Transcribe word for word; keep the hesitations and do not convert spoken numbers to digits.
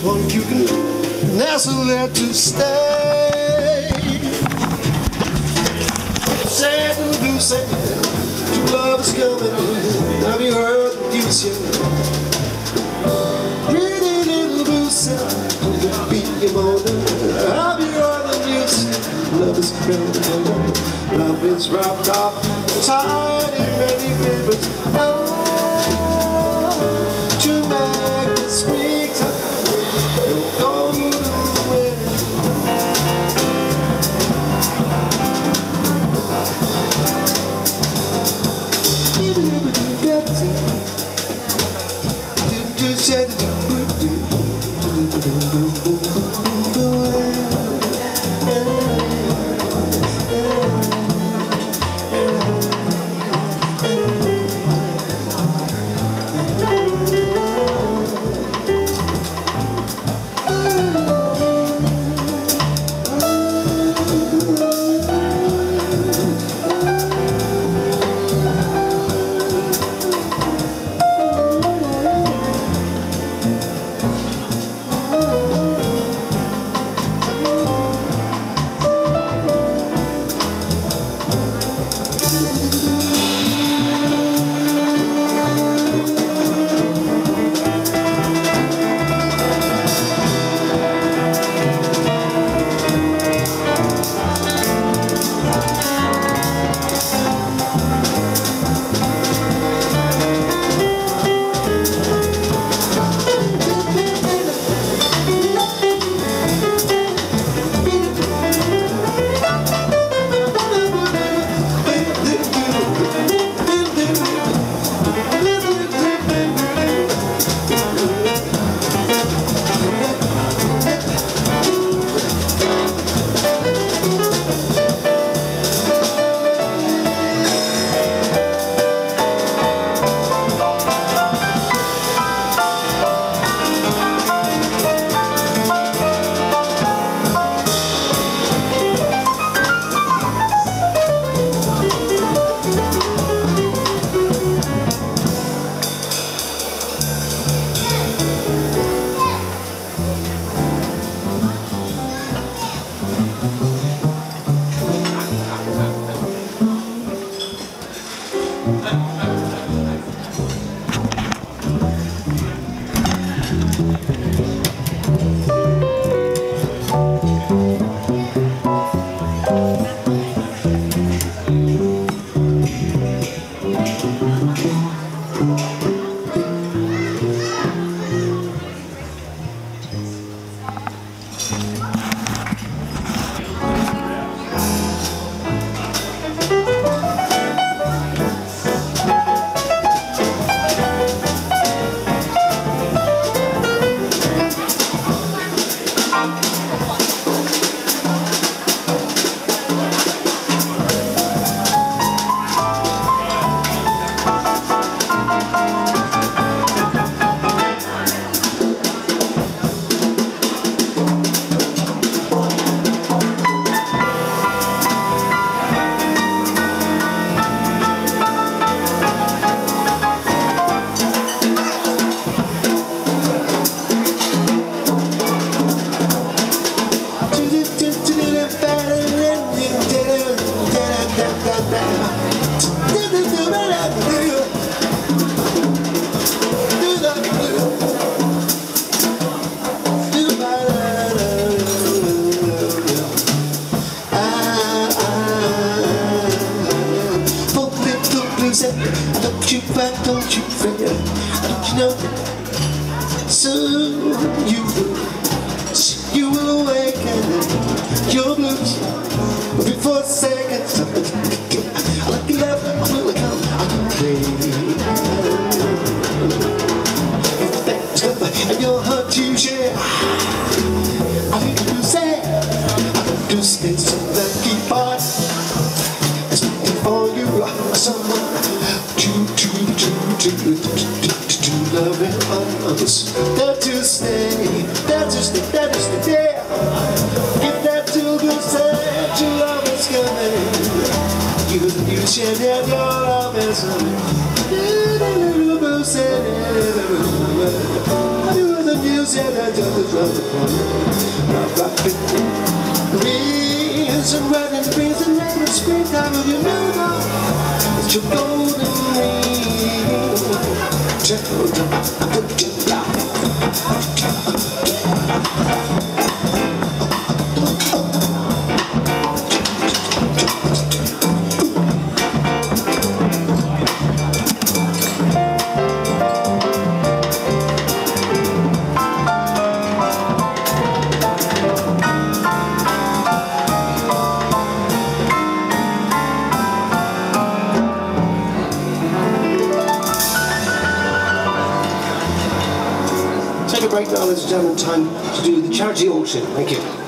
one you can nestle there to stay. Sad and blue, sad, true love is coming. Have you heard the news yet? Pretty little blue, sad, you'll be your mother. Have you heard the news? Love is coming. Love is wrapped up tied in many ribbons. Oh, to make the springtime go away. Don't you fret, don't you fear, don't you know that soon you will, you will awaken your blues before seconds. Like love will come our way. If that's tough and your heart to share, I think you say I can do things so that keep on. It's waiting for you, someone to to to to to to love and others. That to stay, that to stay, that to stay there. If that to go sad, your love is coming. You you share that your love is coming. You the new said I just love the fun. Breeze and red and breeze and red and springtime of your new love. It's your golden ring. Take a break now, ladies and gentlemen. Time to do the charity auction. Thank you.